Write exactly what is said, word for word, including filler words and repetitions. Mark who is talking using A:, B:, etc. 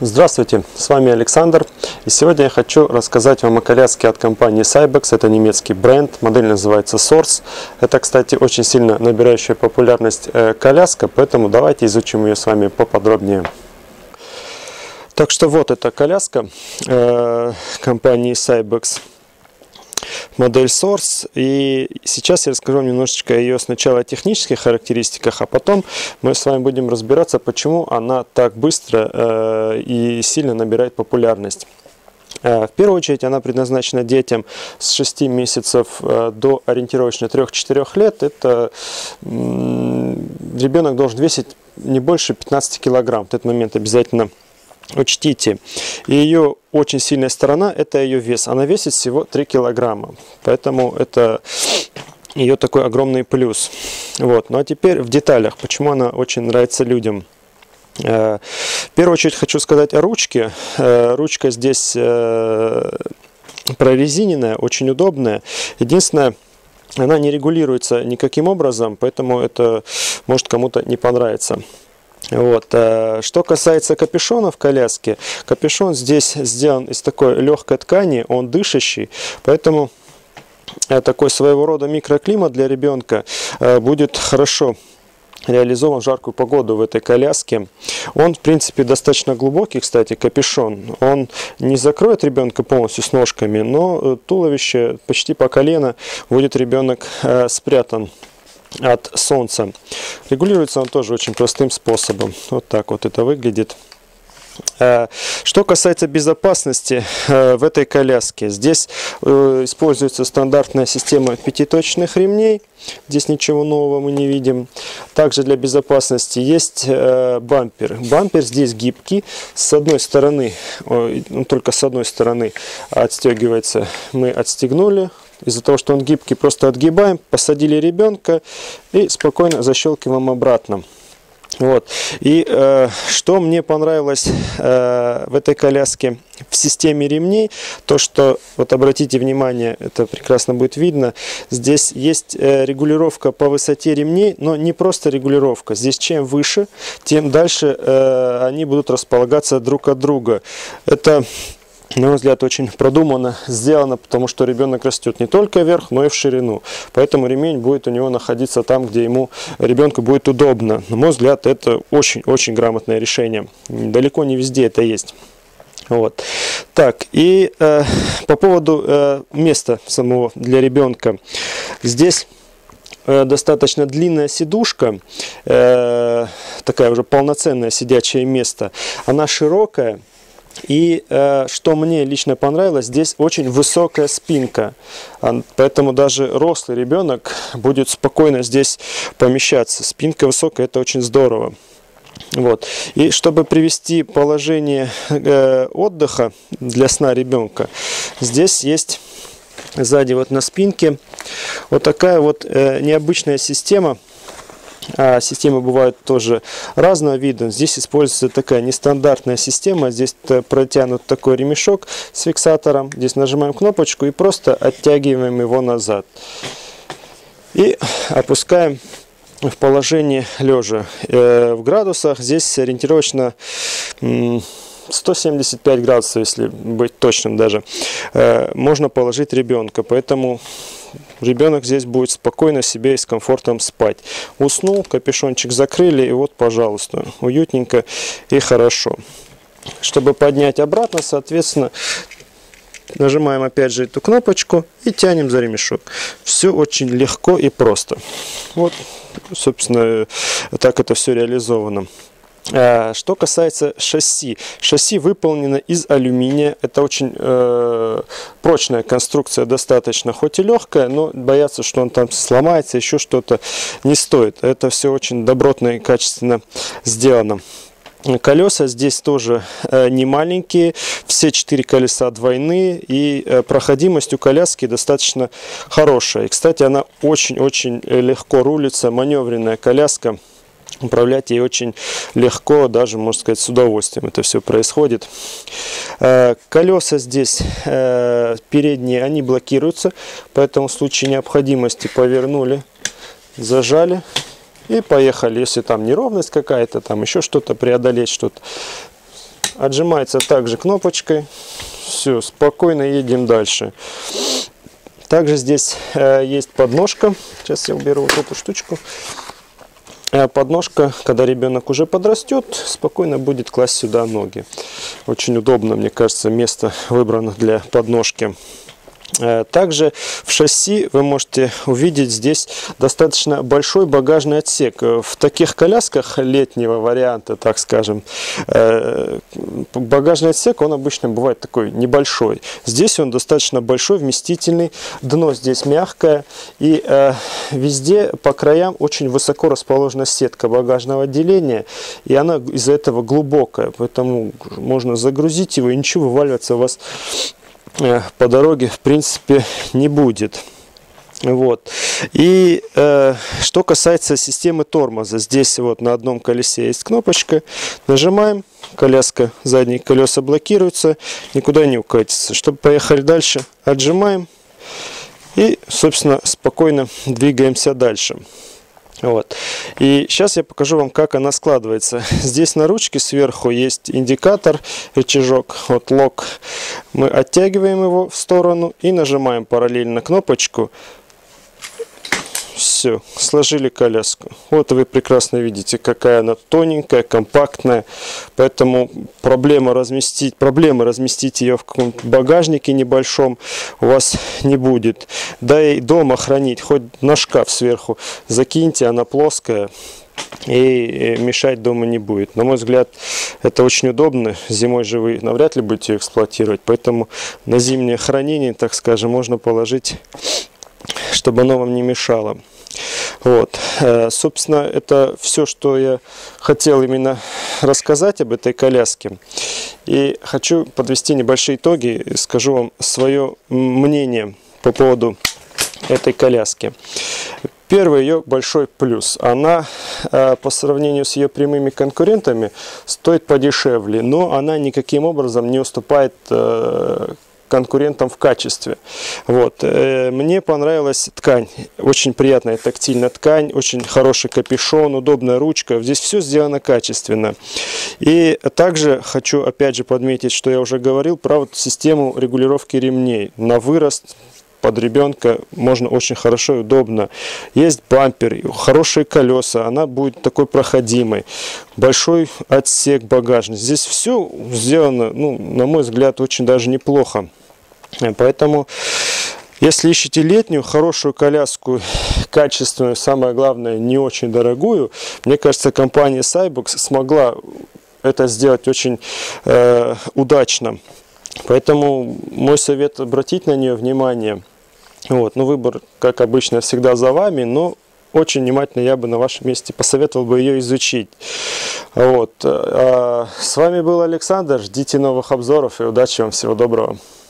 A: Здравствуйте, с вами Александр, и сегодня я хочу рассказать вам о коляске от компании Cybex. Это немецкий бренд, модель называется Source. Это, кстати, очень сильно набирающая популярность э, коляска, поэтому давайте изучим ее с вами поподробнее. Так что вот эта коляска э, компании Cybex, модель Source, и сейчас я расскажу вам немножечко ее сначала технических характеристиках, а потом мы с вами будем разбираться, почему она так быстро э, и сильно набирает популярность. Э, в первую очередь она предназначена детям с шести месяцев э, до ориентировочно трёх-четырёх лет. Это э, ребенок должен весить не больше пятнадцати килограмм. В этот момент обязательно учтите. И ее очень сильная сторона — это ее вес. Она весит всего три килограмма. Поэтому это ее такой огромный плюс. Вот. Ну а теперь в деталях, почему она очень нравится людям. В первую очередь хочу сказать о ручке. Ручка здесь прорезиненная, очень удобная. Единственное, она не регулируется никаким образом, поэтому это может кому-то не понравиться. Вот. Что касается капюшона в коляске, капюшон здесь сделан из такой легкой ткани, он дышащий, поэтому такой своего рода микроклимат для ребенка будет хорошо реализован в жаркую погоду в этой коляске. Он, в принципе, достаточно глубокий, кстати, капюшон. Он не закроет ребенка полностью с ножками, но туловище почти по колено будет ребенок спрятан от солнца. Регулируется он тоже очень простым способом. Вот так вот это выглядит. Что касается безопасности в этой коляске, здесь используется стандартная система пятиточных ремней. Здесь ничего нового мы не видим. Также для безопасности есть бампер. Бампер здесь гибкий. С одной стороны, он только с одной стороны отстегивается. Мы отстегнули. Из-за того, что он гибкий, просто отгибаем, посадили ребенка и спокойно защелкиваем обратно. Вот. И э, что мне понравилось э, в этой коляске в системе ремней, то что, вот обратите внимание, это прекрасно будет видно, здесь есть э, регулировка по высоте ремней, но не просто регулировка. Здесь чем выше, тем дальше э, они будут располагаться друг от друга. Это, на мой взгляд, очень продуманно сделано, потому что ребенок растет не только вверх, но и в ширину. Поэтому ремень будет у него находиться там, где ему, ребенку будет удобно. На мой взгляд, это очень-очень грамотное решение. Далеко не везде это есть. Вот. Так, и э, по поводу э, места самого для ребенка. Здесь э, достаточно длинная сидушка, э, такая уже полноценное сидячее место. Она широкая. И э, что мне лично понравилось, здесь очень высокая спинка, поэтому даже рослый ребенок будет спокойно здесь помещаться. Спинка высокая, это очень здорово. Вот. И чтобы привести положение э, отдыха для сна ребенка, здесь есть сзади вот на спинке вот такая вот э, необычная система. А системы бывают тоже разного вида. Здесь используется такая нестандартная система. Здесь протянут такой ремешок с фиксатором. Здесь нажимаем кнопочку и просто оттягиваем его назад. И опускаем в положение лежа. В градусах здесь ориентировочно сто семьдесят пять градусов, если быть точным даже, можно положить ребенка. Поэтому ребенок здесь будет спокойно себе и с комфортом спать. Уснул, капюшончик закрыли, и вот, пожалуйста, уютненько и хорошо. Чтобы поднять обратно, соответственно, нажимаем опять же эту кнопочку и тянем за ремешок. Все очень легко и просто. Вот, собственно, так это все реализовано. Что касается шасси. Шасси выполнено из алюминия. Это очень э, прочная конструкция, достаточно, хоть и легкая, но бояться, что он там сломается, еще что-то, не стоит. Это все очень добротно и качественно сделано. Колеса здесь тоже э, не маленькие, все четыре колеса двойные, и э, проходимость у коляски достаточно хорошая. И, кстати, она очень-очень легко рулится, маневренная коляска. Управлять ей очень легко, даже, можно сказать, с удовольствием это все происходит. Колеса здесь передние, они блокируются, поэтому в случае необходимости повернули, зажали и поехали. Если там неровность какая-то, там еще что-то преодолеть, что-то, отжимается также кнопочкой. Все, спокойно едем дальше. Также здесь э, есть подножка. Сейчас я уберу вот эту штучку. Э, подножка, когда ребенок уже подрастет, спокойно будет класть сюда ноги. Очень удобно, мне кажется, место выбрано для подножки. Также в шасси вы можете увидеть здесь достаточно большой багажный отсек. В таких колясках летнего варианта, так скажем, багажный отсек, он обычно бывает такой небольшой. Здесь он достаточно большой, вместительный. Дно здесь мягкое. И везде по краям очень высоко расположена сетка багажного отделения. И она из-за этого глубокая. Поэтому можно загрузить его, и ничего вываливаться у вас по дороге в принципе не будет. Вот. И э, что касается системы тормоза, здесь вот на одном колесе есть кнопочка, нажимаем, коляска, задние колеса блокируются, никуда не укатится. Чтобы поехать дальше, отжимаем и, собственно, спокойно двигаемся дальше. Вот. И сейчас я покажу вам, как она складывается. Здесь на ручке сверху есть индикатор, рычажок, вот лок. Мы оттягиваем его в сторону и нажимаем параллельно кнопочку. Все, сложили коляску. Вот вы прекрасно видите, какая она тоненькая, компактная. Поэтому проблема разместить, проблемы разместить ее в каком-то багажнике небольшом у вас не будет. Да и дома хранить, хоть на шкаф сверху закиньте, она плоская. И мешать дома не будет. На мой взгляд, это очень удобно. Зимой же вы навряд ли будете ее эксплуатировать. Поэтому на зимнее хранение, так скажем, можно положить, чтобы оно вам не мешало. Вот. Собственно, это все, что я хотел именно рассказать об этой коляске. И хочу подвести небольшие итоги. Скажу вам свое мнение по поводу этой коляски. Первый ее большой плюс. Она по сравнению с ее прямыми конкурентами стоит подешевле, но она никаким образом не уступает конкурентам в качестве. Вот. Мне понравилась ткань. Очень приятная тактильная ткань, очень хороший капюшон, удобная ручка. Здесь все сделано качественно. И также хочу опять же подметить, что я уже говорил про вот систему регулировки ремней. На вырост под ребенка можно очень хорошо и удобно. Есть бампер, хорошие колеса, она будет такой проходимой. Большой отсек багажный. Здесь все сделано, ну, на мой взгляд, очень даже неплохо. Поэтому, если ищете летнюю, хорошую коляску, качественную, самое главное, не очень дорогую, мне кажется, компания Cybox смогла это сделать очень э, удачно. Поэтому мой совет — обратить на нее внимание. Вот, ну, выбор, как обычно, всегда за вами, но очень внимательно я бы на вашем месте посоветовал бы ее изучить. Вот. А с вами был Александр. Ждите новых обзоров и удачи вам. Всего доброго.